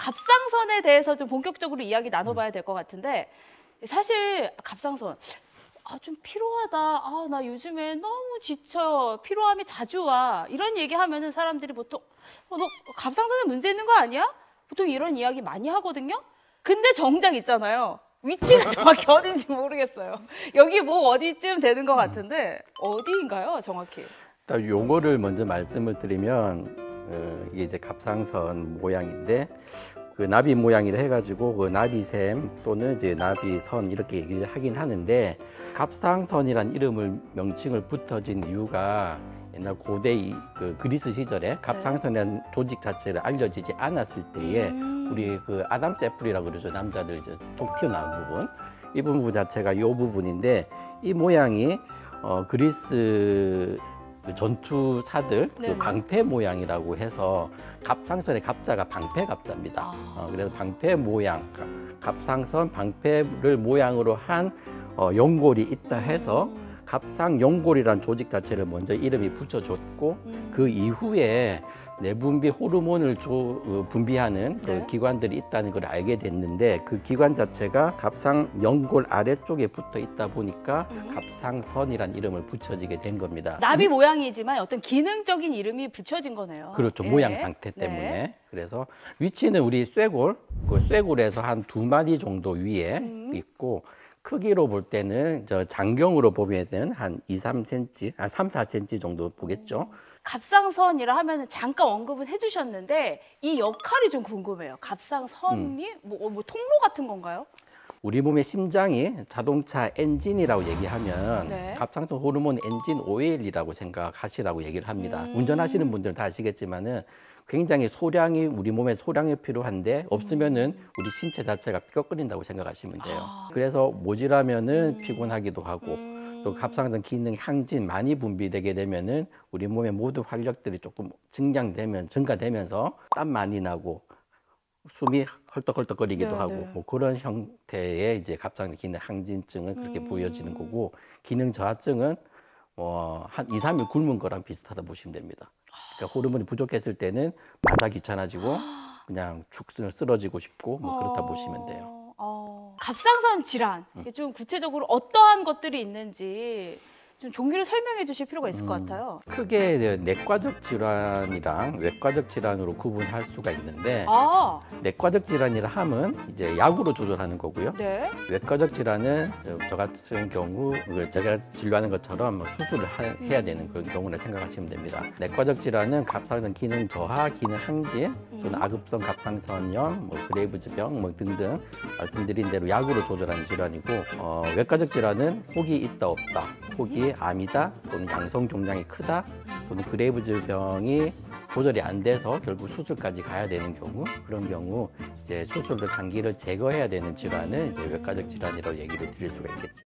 갑상선에 대해서 좀 본격적으로 이야기 나눠봐야 될 것 같은데 사실 갑상선 좀 피로하다. 나 요즘에 너무 지쳐. 피로함이 자주 와. 이런 얘기하면은 사람들이 보통 너 갑상선에 문제 있는 거 아니야? 보통 이런 이야기 많이 하거든요. 근데 정작 있잖아요. 위치가 정확히 어딘지 모르겠어요. 여기 뭐 어디쯤 되는 것 같은데 어디인가요, 정확히? 일단 요거를 먼저 말씀을 드리면 이게 이제 갑상선 모양인데 그 나비 모양이라 해가지고 그 나비샘 또는 이제 나비선 이렇게 얘기를 하긴 하는데 갑상선이란 이름을 명칭을 붙어진 이유가 옛날 고대 그 그리스 시절에 갑상선이라는 조직 자체를 알려지지 않았을 때에 우리 그 아담 세플이라고 그러죠. 남자들 이제 톡 튀어나온 부분 이 부분 자체가 이 부분인데 이 모양이 그리스 그 전투사들 그 방패 모양이라고 해서 갑상선의 갑자가 방패 갑자입니다. 그래서 방패 모양, 갑상선 방패를 모양으로 한 연골이 있다 해서 갑상연골이라는 조직 자체를 먼저 이름이 붙여줬고 그 이후에 내분비 호르몬을 분비하는 그 기관들이 있다는 걸 알게 됐는데 그 기관 자체가 갑상연골 아래쪽에 붙어 있다 보니까 갑상선이란 이름을 붙여지게 된 겁니다. 나비 모양이지만 어떤 기능적인 이름이 붙여진 거네요. 그렇죠. 모양 상태 때문에. 그래서 위치는 우리 쇄골, 그 쇄골에서 한 2마디 정도 위에 있고 크기로 볼 때는 저 장경으로 보면은 한 2-3cm, 3-4cm 정도 보겠죠. 갑상선이라 하면 잠깐 언급은 해주셨는데 이 역할이 좀 궁금해요. 갑상선이 뭐 통로 같은 건가요? 우리 몸의 심장이 자동차 엔진이라고 얘기하면 갑상선 호르몬 엔진 오일이라고 생각하시라고 얘기를 합니다. 운전하시는 분들은 다 아시겠지만은 굉장히 소량이 우리 몸에 소량이 필요한데 없으면은 우리 신체 자체가 삐걱거린다고 생각하시면 돼요. 그래서 모자라면은 피곤하기도 하고 또 갑상선 기능 항진 많이 분비되게 되면은 우리 몸의 모든 활력들이 조금 증가되면서 땀 많이 나고 숨이 헐떡헐떡거리기도 하고 뭐 그런 형태의 이제 갑상선 기능 항진증은 그렇게 보여지는 거고 기능 저하증은 한 2-3일 굶은 거랑 비슷하다 보시면 됩니다. 그러니까 호르몬이 부족했을 때는 마사 귀찮아지고 그냥 축 쓰러지고 싶고 뭐 그렇다 보시면 돼요. 갑상선 질환, 좀 구체적으로 어떠한 것들이 있는지 좀 종류를 설명해 주실 필요가 있을 것 같아요. 크게 이제 내과적 질환이랑 외과적 질환으로 구분할 수가 있는데 내과적 질환이라 함은 이제 약으로 조절하는 거고요. 외과적 질환은 저 같은 경우 제가 진료하는 것처럼 수술을 해야 되는 그런 경우를 생각하시면 됩니다. 내과적 질환은 갑상선 기능 저하, 기능 항진, 또는 악읍성 갑상선염, 뭐 그레이브즈병 뭐 등등 말씀드린 대로 약으로 조절하는 질환이고 외과적 질환은 혹이 있다 없다, 혹이 암이다 또는 양성 종양이 크다 또는 그레이브즈 병이 조절이 안 돼서 결국 수술까지 가야 되는 경우 그런 경우 이제 수술로 장기를 제거해야 되는 질환은 이제 외과적 질환이라고 얘기를 드릴 수가 있겠죠.